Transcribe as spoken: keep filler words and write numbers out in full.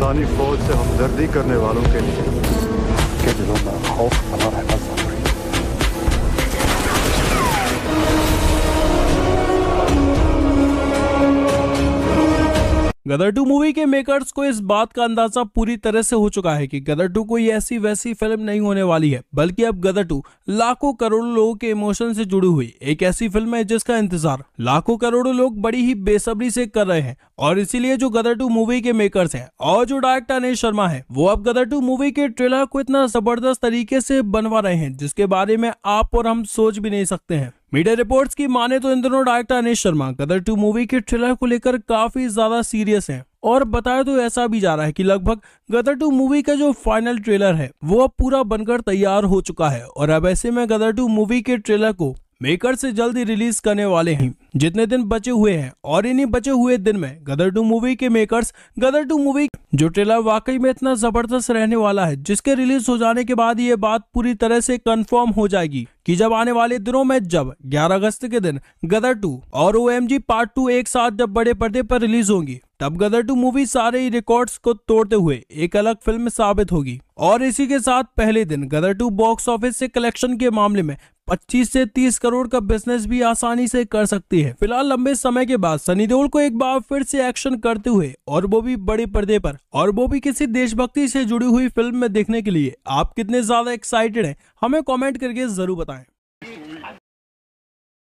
पाकिस्तानी फौज से हमदर्दी करने वालों के लिए के दिलों में खौफ बना रहना जरूरी है। गदर टू मूवी के मेकर्स को इस बात का अंदाजा पूरी तरह से हो चुका है कि गदर टू कोई ऐसी वैसी फिल्म नहीं होने वाली है, बल्कि अब गदर टू लाखों करोड़ों लोगों के इमोशन से जुड़ी हुई एक ऐसी फिल्म है जिसका इंतजार लाखों करोड़ों लोग बड़ी ही बेसब्री से कर रहे हैं। और इसीलिए जो गदर टू मूवी के मेकर्स हैं और जो डायरेक्टर अनीश शर्मा है, वो अब गदर टू मूवी के ट्रेलर को इतना जबरदस्त तरीके से बनवा रहे हैं जिसके बारे में आप और हम सोच भी नहीं सकते हैं। मीडिया रिपोर्ट्स की माने तो इन दोनों director Anish Sharma Gadar two movie के ट्रेलर को लेकर काफी ज्यादा सीरियस हैं और बताया तो ऐसा भी जा रहा है कि लगभग गदर टू मूवी का जो फाइनल ट्रेलर है वो अब पूरा बनकर तैयार हो चुका है और अब ऐसे में गदर टू मूवी के ट्रेलर को मेकर से जल्दी रिलीज करने वाले हैं। जितने दिन बचे हुए हैं और इन्हीं बचे हुए दिन में गदर टू मूवी के मेकर्स गदर टू मूवी जो ट्रेलर वाकई में इतना जबरदस्त रहने वाला है जिसके रिलीज हो जाने के बाद ये बात पूरी तरह से कंफर्म हो जाएगी कि जब आने वाले दिनों में जब ग्यारह अगस्त के दिन गदर टू और O M G part two एक साथ जब बड़े पर्दे पर रिलीज होंगी, तब गदर टू मूवी सारे ही रिकॉर्ड्स को तोड़ते हुए एक अलग फिल्म साबित होगी। और इसी के साथ पहले दिन गदर टू बॉक्स ऑफिस से कलेक्शन के मामले में पच्चीस से तीस करोड़ का बिजनेस भी आसानी से कर सकती है। फिलहाल लंबे समय के बाद सनी देओल को एक बार फिर से एक्शन करते हुए और वो भी बड़े पर्दे पर और वो भी किसी देशभक्ति से जुड़ी हुई फिल्म में देखने के लिए आप कितने ज्यादा एक्साइटेड हैं, हमें कमेंट करके जरूर बताएं।